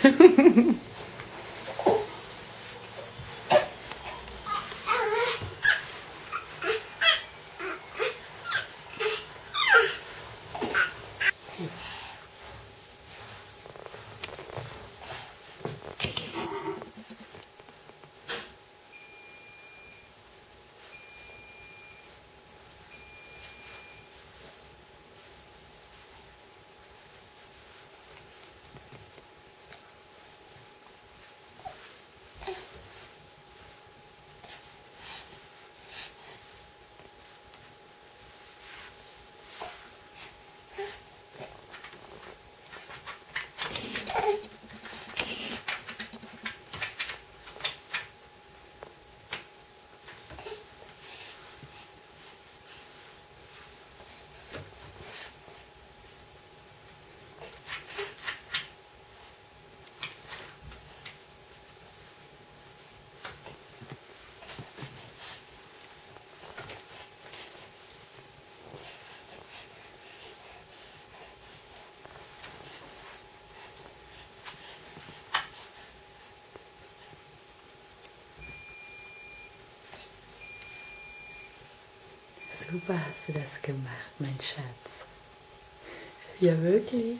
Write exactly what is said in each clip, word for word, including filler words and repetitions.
Super hast du das gemacht, mein Schatz. Ja, wirklich.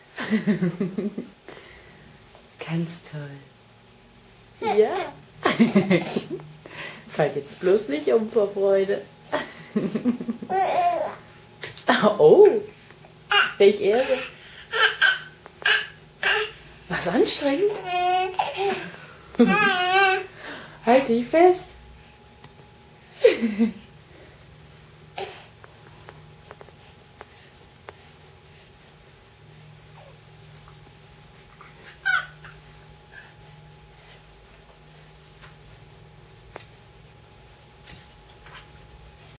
Ganz toll. Ja. Fall jetzt bloß nicht um vor Freude. Oh, welch Ehre. Was anstrengend? Halt dich fest.